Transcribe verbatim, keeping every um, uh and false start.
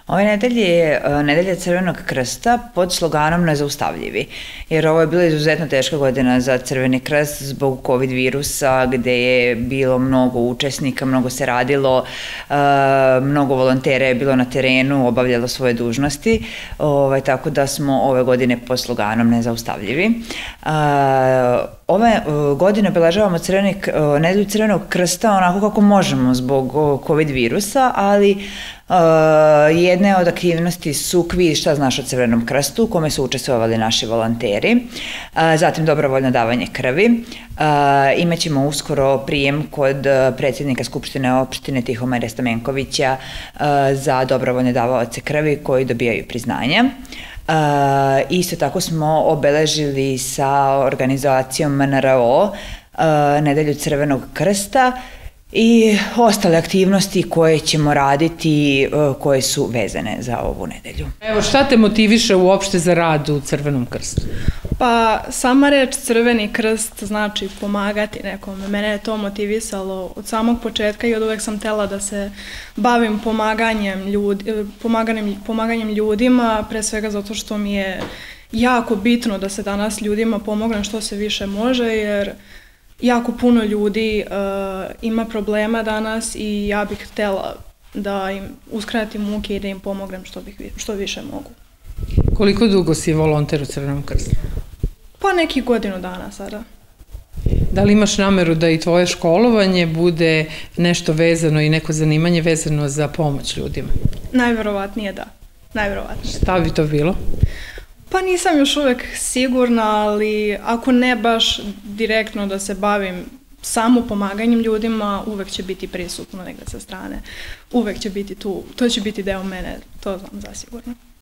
Ove nedelje je Nedelja Crvenog krsta pod sloganom Nezaustavljivi, jer ovo je bila izuzetno teška godina za Crveni krst zbog COVID virusa, gde je bilo mnogo učesnika, mnogo se radilo, mnogo volontera je bilo na terenu, obavljalo svoje dužnosti, tako da smo ove godine pod sloganom Nezaustavljivi. Ove godine obeležavamo Nedelju Crvenog krsta onako kako možemo zbog COVID virusa, ali jedne od aktivnosti su kviz Šta znaš o Crvenom krstu, u kome su učestvovali naši volonteri, zatim dobrovoljno davanje krvi. Imaćemo uskoro prijem kod predsjednika Skupštine opštine Tihomira Stamenkovića za dobrovoljne davaoce krvi koji dobijaju priznanja. Isto tako smo obeležili sa organizacijom M N R O Nedelju Crvenog krsta i ostale aktivnosti koje ćemo raditi, koje su vezane za ovu nedelju. Evo, šta te motiviše uopšte za rad u Crvenom krstu? Pa, sama reč Crveni krst znači pomagati nekome. Mene je to motivisalo od samog početka i od uvek sam htela da se bavim pomaganjem, ljudi, pomaganjem, pomaganjem ljudima, pre svega zato što mi je jako bitno da se danas ljudima pomogne što se više može, jer jako puno ljudi uh, ima problema danas i ja bih htjela da im uskratim muke i da im pomognem što, bih, što više mogu. Koliko dugo si volonter u Crvenom krstu? Pa neki godinu dana sada. Da li imaš nameru da i tvoje školovanje bude nešto vezano i neko zanimanje vezano za pomoć ljudima? Najverovatnije da. Najverovatnije. Šta bi to bilo? Pa nisam još uvek sigurna, ali ako ne baš direktno da se bavim samo pomaganjem ljudima, uvek će biti prisutno negde sa strane. Uvek će biti tu, to će biti deo mene, to znam zasigurno.